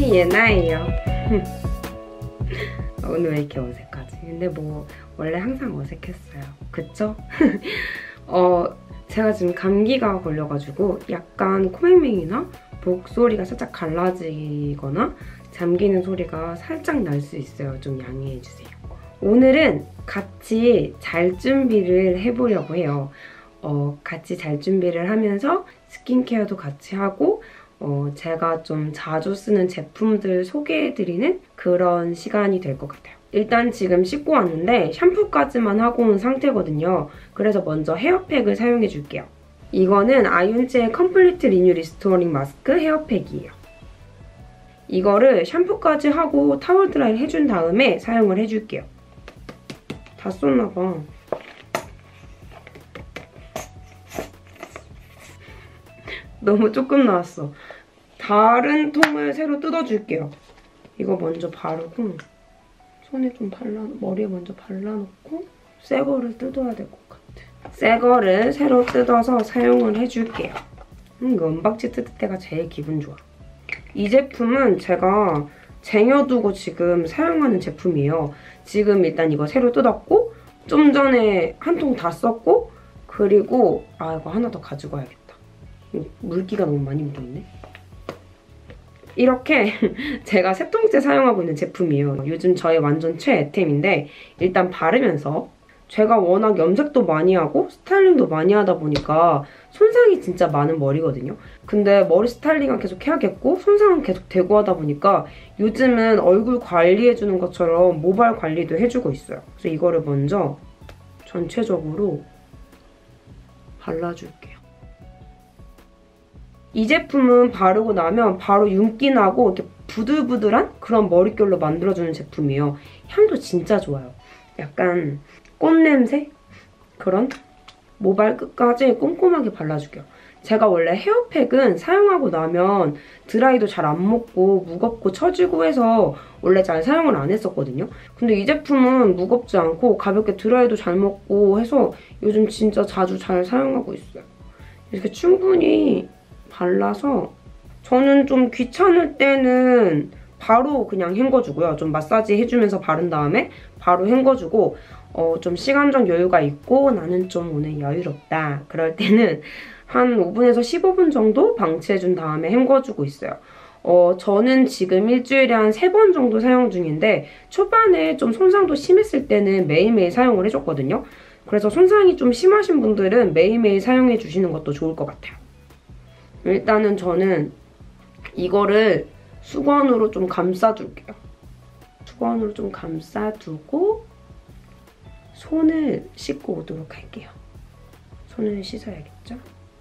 이 예나예요. 오늘 왜 이렇게 어색하지? 근데 뭐 원래 항상 어색했어요. 그쵸? 제가 지금 감기가 걸려가지고 약간 코맹맹이나 목소리가 살짝 갈라지거나 잠기는 소리가 살짝 날 수 있어요. 좀 양해해주세요. 오늘은 같이 잘 준비를 해보려고 해요. 같이 잘 준비를 하면서 스킨케어도 같이 하고 제가 좀 자주 쓰는 제품들 소개해드리는 그런 시간이 될 것 같아요. 일단 지금 씻고 왔는데 샴푸까지만 하고 온 상태거든요. 그래서 먼저 헤어팩을 사용해줄게요. 이거는 아윤즈의 컴플리트 리뉴 리스토어링 마스크 헤어팩이에요. 이거를 샴푸까지 하고 타월 드라이를 해준 다음에 사용을 해줄게요. 다 썼나봐. 너무 조금 나왔어. 다른 통을 새로 뜯어줄게요. 이거 먼저 바르고 손에 좀 머리에 먼저 발라놓고 새 거를 뜯어야 될 것 같아. 새 거를 새로 뜯어서 사용을 해줄게요. 이거 은박지 뜯을 때가 제일 기분 좋아. 이 제품은 제가 쟁여두고 지금 사용하는 제품이에요. 지금 일단 이거 새로 뜯었고 좀 전에 한 통 다 썼고 그리고 이거 하나 더 가지고 와야겠다. 물기가 너무 많이 묻어있네. 이렇게 제가 세 통째 사용하고 있는 제품이에요. 요즘 저의 완전 최애템인데 일단 바르면서 제가 워낙 염색도 많이 하고 스타일링도 많이 하다 보니까 손상이 진짜 많은 머리거든요. 근데 머리 스타일링은 계속 해야겠고 손상은 계속 되고 하다 보니까 요즘은 얼굴 관리해주는 것처럼 모발 관리도 해주고 있어요. 그래서 이거를 먼저 전체적으로 발라줄게요. 이 제품은 바르고 나면 바로 윤기 나고 이렇게 부들부들한 그런 머릿결로 만들어주는 제품이에요. 향도 진짜 좋아요. 약간 꽃냄새? 그런? 모발 끝까지 꼼꼼하게 발라줄게요. 제가 원래 헤어팩은 사용하고 나면 드라이도 잘 안 먹고 무겁고 처지고 해서 원래 잘 사용을 안 했었거든요. 근데 이 제품은 무겁지 않고 가볍게 드라이도 잘 먹고 해서 요즘 진짜 자주 잘 사용하고 있어요. 이렇게 충분히 발라서 저는 좀 귀찮을 때는 바로 그냥 헹궈주고요. 좀 마사지 해주면서 바른 다음에 바로 헹궈주고 좀 시간적 여유가 있고 나는 좀 오늘 여유롭다. 그럴 때는 한 5분에서 15분 정도 방치해준 다음에 헹궈주고 있어요. 저는 지금 일주일에 한 3번 정도 사용 중인데 초반에 좀 손상도 심했을 때는 매일매일 사용을 해줬거든요. 그래서 손상이 좀 심하신 분들은 매일매일 사용해주시는 것도 좋을 것 같아요. 일단은 저는 이거를 수건으로 좀 감싸줄게요. 수건으로 좀 감싸두고 손을 씻고 오도록 할게요. 손을 씻어야겠죠?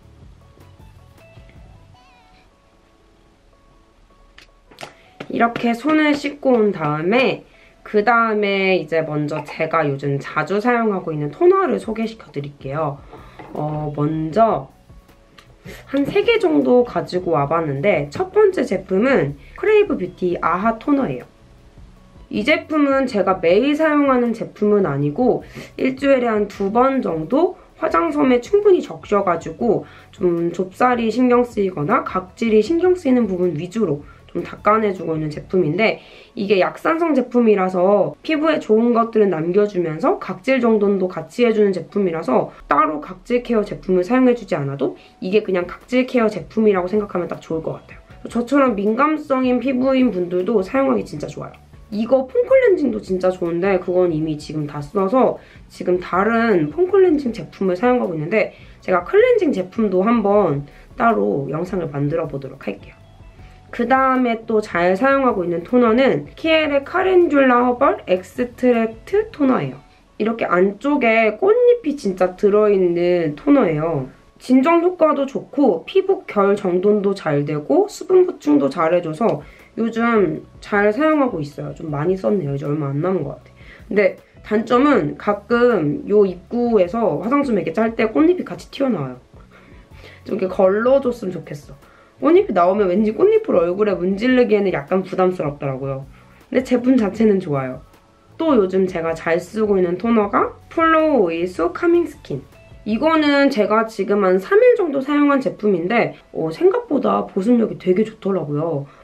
이렇게 손을 씻고 온 다음에 그 다음에 이제 먼저 제가 요즘 자주 사용하고 있는 토너를 소개시켜 드릴게요. 먼저 한 3개 정도 가지고 와봤는데 첫 번째 제품은 크레이브 뷰티 아하 토너예요. 이 제품은 제가 매일 사용하는 제품은 아니고 일주일에 한 2번 정도 화장솜에 충분히 적셔가지고 좀 좁쌀이 신경 쓰이거나 각질이 신경 쓰이는 부분 위주로 좀 닦아내주고 있는 제품인데 이게 약산성 제품이라서 피부에 좋은 것들은 남겨주면서 각질 정돈도 같이 해주는 제품이라서 따로 각질 케어 제품을 사용해주지 않아도 이게 그냥 각질 케어 제품이라고 생각하면 딱 좋을 것 같아요. 저처럼 민감성인 피부인 분들도 사용하기 진짜 좋아요. 이거 폼클렌징도 진짜 좋은데 그건 이미 지금 다 써서 지금 다른 폼클렌징 제품을 사용하고 있는데 제가 클렌징 제품도 한번 따로 영상을 만들어 보도록 할게요. 그 다음에 또 잘 사용하고 있는 토너는 키엘의 카렌듈라 허벌 엑스트랙트 토너예요. 이렇게 안쪽에 꽃잎이 진짜 들어있는 토너예요. 진정 효과도 좋고 피부 결 정돈도 잘 되고 수분 보충도 잘해줘서 요즘 잘 사용하고 있어요. 좀 많이 썼네요. 이제 얼마 안 남은 것 같아요. 근데 단점은 가끔 요 입구에서 화장솜 이렇게 짤 때 꽃잎이 같이 튀어나와요. 좀 이렇게 걸러줬으면 좋겠어. 꽃잎이 나오면 왠지 꽃잎을 얼굴에 문지르기에는 약간 부담스럽더라고요. 근데 제품 자체는 좋아요. 또 요즘 제가 잘 쓰고 있는 토너가 플로우 오일수 카밍 스킨. 이거는 제가 지금 한 3일 정도 사용한 제품인데 생각보다 보습력이 되게 좋더라고요.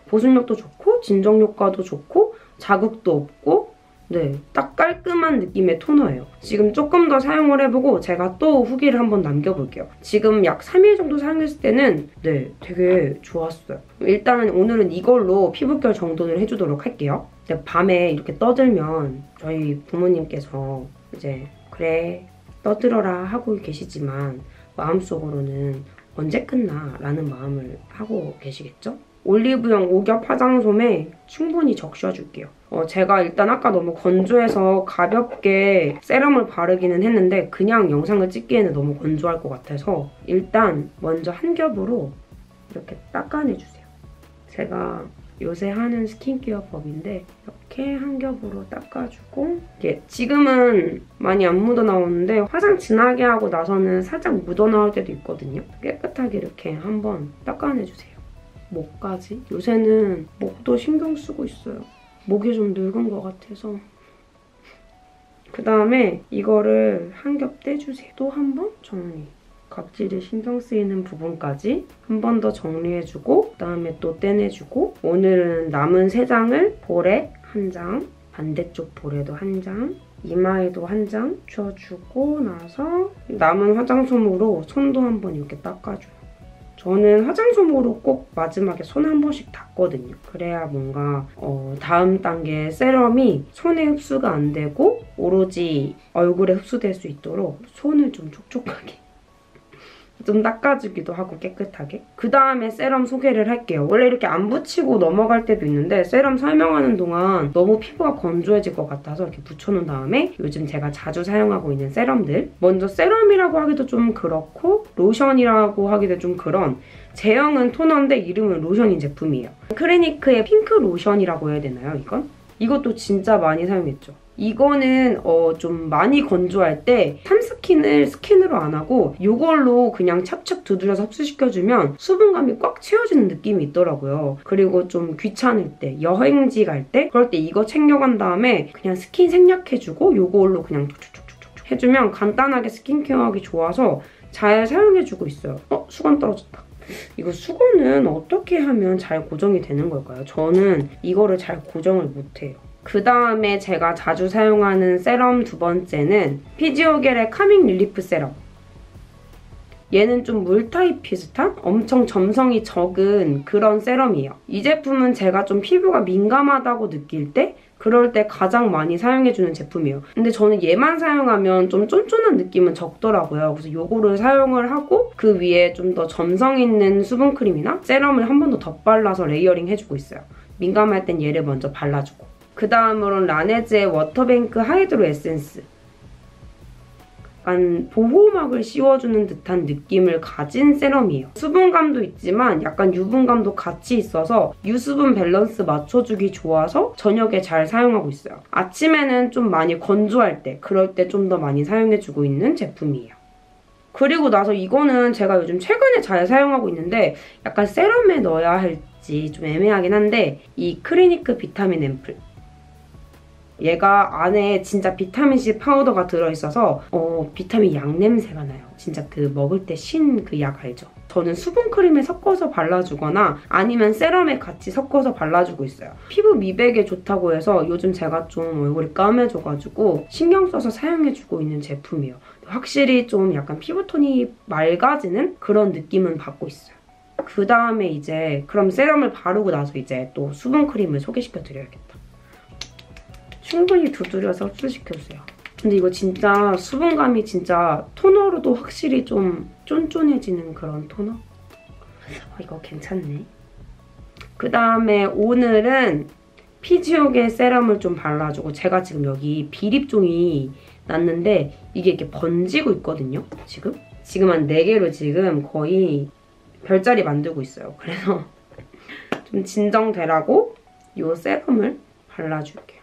보습력도 좋고 진정 효과도 좋고 자극도 없고 네, 딱 깔끔한 느낌의 토너예요. 지금 조금 더 사용을 해보고 제가 또 후기를 한번 남겨볼게요. 지금 약 3일 정도 사용했을 때는 네, 되게 좋았어요. 일단은 오늘은 이걸로 피부결 정돈을 해주도록 할게요. 밤에 이렇게 떠들면 저희 부모님께서 이제 그래 떠들어라 하고 계시지만 마음속으로는 언제 끝나? 라는 마음을 하고 계시겠죠? 올리브영 오겹 화장솜에 충분히 적셔줄게요. 제가 일단 아까 너무 건조해서 가볍게 세럼을 바르기는 했는데 그냥 영상을 찍기에는 너무 건조할 것 같아서 일단 먼저 한 겹으로 이렇게 닦아내주세요. 제가 요새 하는 스킨케어 법인데 이렇게 한 겹으로 닦아주고 이게 지금은 많이 안 묻어나오는데 화장 진하게 하고 나서는 살짝 묻어나올 때도 있거든요. 깨끗하게 이렇게 한번 닦아내주세요. 목까지. 요새는 목도 신경 쓰고 있어요. 목이 좀 늙은 것 같아서. 그다음에 이거를 한 겹 떼주세요. 또 한 번 정리. 각질이 신경 쓰이는 부분까지 한 번 더 정리해주고 그다음에 또 떼내주고 오늘은 남은 3장을 볼에 한 장, 반대쪽 볼에도 한 장, 이마에도 한 장 묻혀주고 나서 남은 화장솜으로 손도 한번 이렇게 닦아줘요. 저는 화장솜으로 꼭 마지막에 손 한 번씩 닦거든요. 그래야 뭔가 다음 단계 세럼이 손에 흡수가 안 되고 오로지 얼굴에 흡수될 수 있도록 손을 좀 촉촉하게 좀 닦아주기도 하고 깨끗하게. 그 다음에 세럼 소개를 할게요. 원래 이렇게 안 붙이고 넘어갈 때도 있는데 세럼 설명하는 동안 너무 피부가 건조해질 것 같아서 이렇게 붙여놓은 다음에 요즘 제가 자주 사용하고 있는 세럼들. 먼저 세럼이라고 하기도 좀 그렇고 로션이라고 하기도 좀 그런 제형은 토너인데 이름은 로션인 제품이에요. 크리니크의 핑크 로션이라고 해야 되나요, 이건? 이것도 진짜 많이 사용했죠. 이거는 좀 많이 건조할 때 탐스킨을 스킨으로 안 하고 이걸로 그냥 찹찹 두드려서 흡수시켜주면 수분감이 꽉 채워지는 느낌이 있더라고요. 그리고 좀 귀찮을 때, 여행지 갈 때 그럴 때 이거 챙겨간 다음에 그냥 스킨 생략해주고 이걸로 그냥 촉촉촉촉 해주면 간단하게 스킨케어하기 좋아서 잘 사용해주고 있어요. 수건 떨어졌다. 이거 수건은 어떻게 하면 잘 고정이 되는 걸까요? 저는 이거를 잘 고정을 못해요. 그 다음에 제가 자주 사용하는 세럼 두 번째는 피지오겔의 카밍 릴리프 세럼. 얘는 좀 물 타입 비슷한 엄청 점성이 적은 그런 세럼이에요. 이 제품은 제가 좀 피부가 민감하다고 느낄 때 그럴 때 가장 많이 사용해주는 제품이에요. 근데 저는 얘만 사용하면 좀 쫀쫀한 느낌은 적더라고요. 그래서 이거를 사용을 하고 그 위에 좀 더 점성 있는 수분크림이나 세럼을 한 번 더 덧발라서 레이어링 해주고 있어요. 민감할 땐 얘를 먼저 발라주고. 그 다음으로는 라네즈의 워터뱅크 하이드로 에센스. 약간 보호막을 씌워주는 듯한 느낌을 가진 세럼이에요. 수분감도 있지만 약간 유분감도 같이 있어서 유수분 밸런스 맞춰주기 좋아서 저녁에 잘 사용하고 있어요. 아침에는 좀 많이 건조할 때, 그럴 때 좀 더 많이 사용해주고 있는 제품이에요. 그리고 나서 이거는 제가 요즘 최근에 잘 사용하고 있는데 약간 세럼에 넣어야 할지 좀 애매하긴 한데 이 크리니크 비타민 앰플. 얘가 안에 진짜 비타민C 파우더가 들어있어서 비타민 약 냄새가 나요. 진짜 그 먹을 때 신 그 약 알죠? 저는 수분크림에 섞어서 발라주거나 아니면 세럼에 같이 섞어서 발라주고 있어요. 피부 미백에 좋다고 해서 요즘 제가 좀 얼굴이 까매져가지고 신경 써서 사용해주고 있는 제품이에요. 확실히 좀 약간 피부톤이 맑아지는 그런 느낌은 받고 있어요. 그 다음에 이제 그럼 세럼을 바르고 나서 이제 또 수분크림을 소개시켜드려야겠다. 충분히 두드려서 흡수시켜주세요. 근데 이거 진짜 수분감이 진짜 토너로도 확실히 좀 쫀쫀해지는 그런 토너? 이거 괜찮네. 그 다음에 오늘은 피지오겔 세럼을 좀 발라주고 제가 지금 여기 비립종이 났는데 이게 이렇게 번지고 있거든요, 지금? 지금 한 4개로 지금 거의 별자리 만들고 있어요. 그래서 좀 진정되라고 이 세럼을 발라줄게요.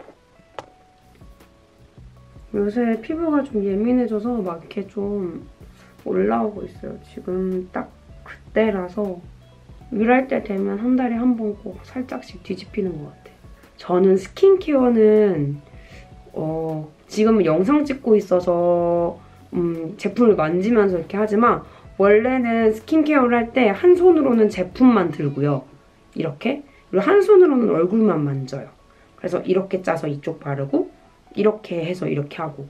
요새 피부가 좀 예민해져서 막 이렇게 좀 올라오고 있어요. 지금 딱 그때라서 일할 때 되면 한 달에 한 번 꼭 살짝씩 뒤집히는 것 같아요. 저는 스킨케어는 지금은 영상 찍고 있어서 제품을 만지면서 이렇게 하지만 원래는 스킨케어를 할 때 한 손으로는 제품만 들고요. 이렇게 그리고 한 손으로는 얼굴만 만져요. 그래서 이렇게 짜서 이쪽 바르고 이렇게 해서 이렇게 하고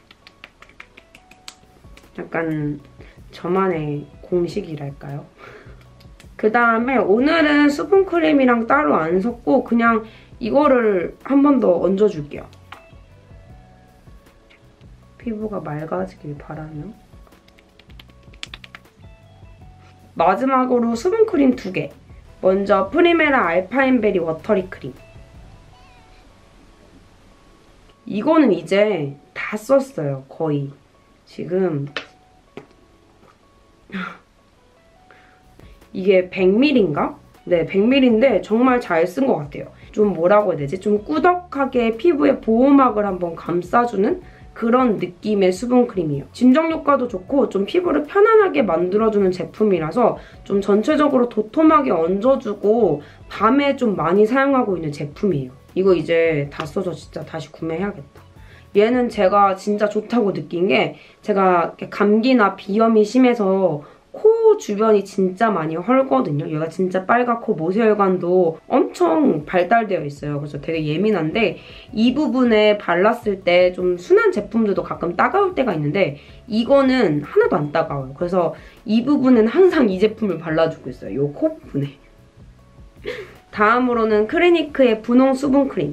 약간 저만의 공식이랄까요? 그 다음에 오늘은 수분크림이랑 따로 안 섞고 그냥 이거를 한 번 더 얹어줄게요. 피부가 맑아지길 바라며. 마지막으로 수분크림 2개. 먼저 프리메라 알파인베리 워터리 크림. 이거는 이제 다 썼어요, 거의. 지금 이게 100ml인가? 네, 100ml인데 정말 잘 쓴 것 같아요. 좀 뭐라고 해야 되지? 좀 꾸덕하게 피부에 보호막을 한번 감싸주는 그런 느낌의 수분크림이에요. 진정 효과도 좋고 좀 피부를 편안하게 만들어주는 제품이라서 좀 전체적으로 도톰하게 얹어주고 밤에 좀 많이 사용하고 있는 제품이에요. 이거 이제 다 써서 진짜 다시 구매해야겠다. 얘는 제가 진짜 좋다고 느낀 게 제가 감기나 비염이 심해서 코 주변이 진짜 많이 헐거든요. 얘가 진짜 빨갛고 모세혈관도 엄청 발달되어 있어요. 그래서 되게 예민한데 이 부분에 발랐을 때 좀 순한 제품들도 가끔 따가울 때가 있는데 이거는 하나도 안 따가워요. 그래서 이 부분은 항상 이 제품을 발라주고 있어요. 이 코 부분에. 다음으로는 크리니크의 분홍 수분크림.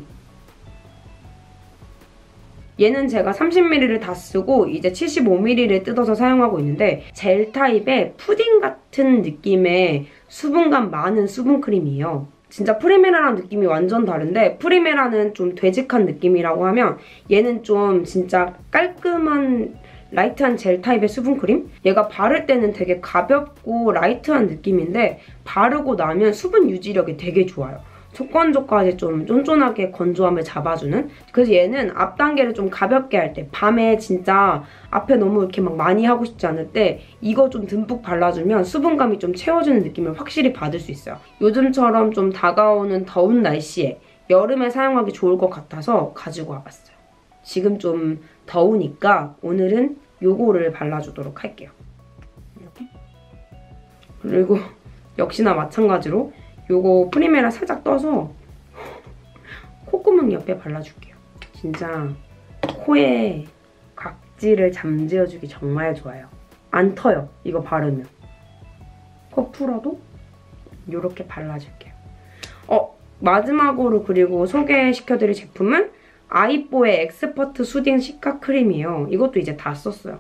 얘는 제가 30ml를 다 쓰고 이제 75ml를 뜯어서 사용하고 있는데 젤 타입의 푸딩 같은 느낌의 수분감 많은 수분크림이에요. 진짜 프리메라랑 느낌이 완전 다른데 프리메라는 좀 되직한 느낌이라고 하면 얘는 좀 진짜 깔끔한 라이트한 젤 타입의 수분크림? 얘가 바를 때는 되게 가볍고 라이트한 느낌인데 바르고 나면 수분 유지력이 되게 좋아요. 속건조까지 좀 쫀쫀하게 건조함을 잡아주는? 그래서 얘는 앞 단계를 좀 가볍게 할 때 밤에 진짜 앞에 너무 이렇게 막 많이 하고 싶지 않을 때 이거 좀 듬뿍 발라주면 수분감이 좀 채워주는 느낌을 확실히 받을 수 있어요. 요즘처럼 좀 다가오는 더운 날씨에 여름에 사용하기 좋을 것 같아서 가지고 와봤어요. 지금 좀 더우니까 오늘은 요거를 발라주도록 할게요. 이렇게. 그리고 역시나 마찬가지로 요거 프리메라 살짝 떠서 콧구멍 옆에 발라줄게요. 진짜 코에 각질을 잠재워주기 정말 좋아요. 안 터요, 이거 바르면. 코 풀어도 요렇게 발라줄게요. 마지막으로 그리고 소개시켜드릴 제품은 아이뽀의 엑스퍼트 수딩 시카 크림이에요. 이것도 이제 다 썼어요.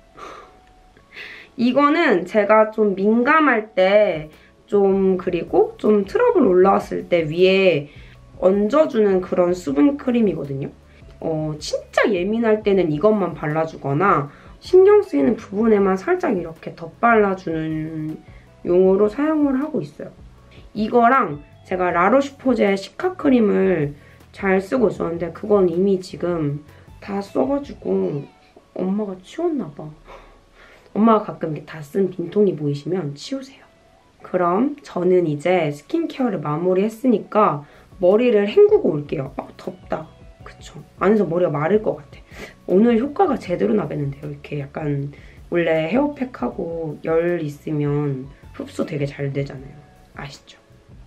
이거는 제가 좀 민감할 때 그리고 좀 트러블 올라왔을 때 위에 얹어주는 그런 수분크림이거든요. 진짜 예민할 때는 이것만 발라주거나 신경 쓰이는 부분에만 살짝 이렇게 덧발라주는 용으로 사용을 하고 있어요. 이거랑 제가 라로슈포제 시카크림을 잘 쓰고 있었는데 그건 이미 지금 다 써가지고 엄마가 치웠나봐. 엄마가 가끔 이렇게 다 쓴 빈통이 보이시면 치우세요. 그럼 저는 이제 스킨케어를 마무리했으니까 머리를 헹구고 올게요. 덥다. 그쵸? 안에서 머리가 마를 것 같아. 오늘 효과가 제대로 나겠는데요. 이렇게 약간 원래 헤어팩하고 열 있으면 흡수 되게 잘 되잖아요. 아시죠?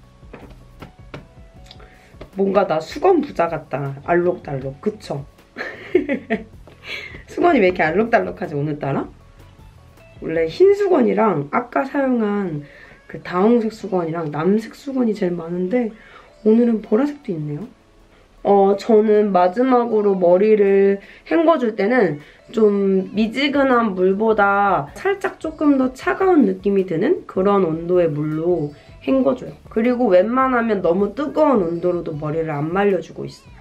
뭔가 나 수건 부자 같다. 알록달록. 그쵸? 수건이 왜 이렇게 알록달록하지 오늘따라? 원래 흰 수건이랑 아까 사용한 그 다홍색 수건이랑 남색 수건이 제일 많은데 오늘은 보라색도 있네요. 저는 마지막으로 머리를 헹궈줄 때는 좀 미지근한 물보다 살짝 조금 더 차가운 느낌이 드는 그런 온도의 물로 헹궈줘요. 그리고 웬만하면 너무 뜨거운 온도로도 머리를 안 말려주고 있어요.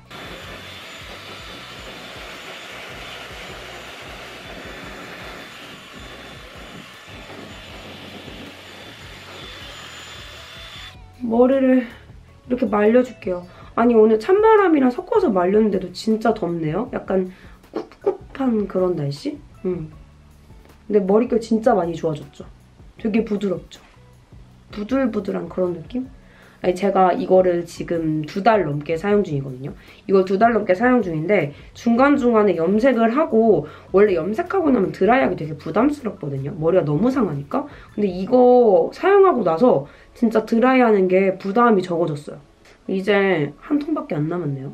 머리를 이렇게 말려줄게요. 아니 오늘 찬바람이랑 섞어서 말렸는데도 진짜 덥네요. 약간 꿉꿉한 그런 날씨? 근데 머릿결 진짜 많이 좋아졌죠? 되게 부드럽죠? 부들부들한 그런 느낌? 아니, 제가 이거를 지금 2달 넘게 사용 중이거든요. 이걸 2달 넘게 사용 중인데 중간중간에 염색을 하고, 원래 염색하고 나면 드라이하기 되게 부담스럽거든요. 머리가 너무 상하니까. 근데 이거 사용하고 나서 진짜 드라이하는 게 부담이 적어졌어요. 이제 한 통밖에 안 남았네요.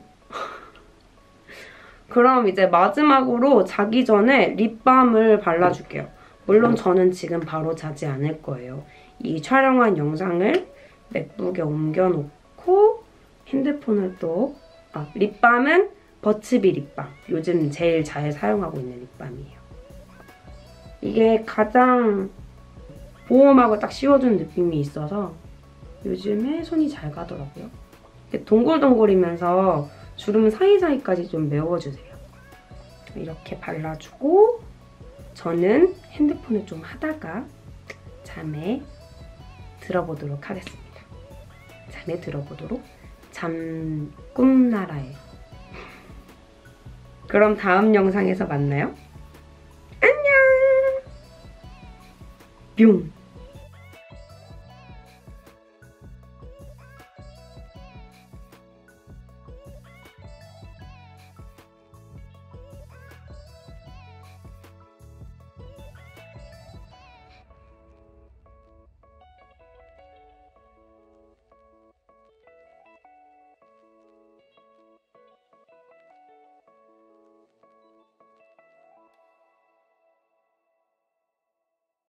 그럼 이제 마지막으로 자기 전에 립밤을 발라줄게요. 물론 저는 지금 바로 자지 않을 거예요. 이 촬영한 영상을 맥북에 옮겨놓고 핸드폰을 또 립밤은 버츠비 립밤. 요즘 제일 잘 사용하고 있는 립밤이에요. 이게 가장 보호막을 딱 씌워준 느낌이 있어서 요즘에 손이 잘 가더라고요. 동글동글이면서 주름 사이사이까지 좀 메워주세요. 이렇게 발라주고 저는 핸드폰을 좀 하다가 잠에 들어보도록 하겠습니다. 잠에 들어보도록. 잠 꿈나라에. 그럼 다음 영상에서 만나요. 안녕! 뿅!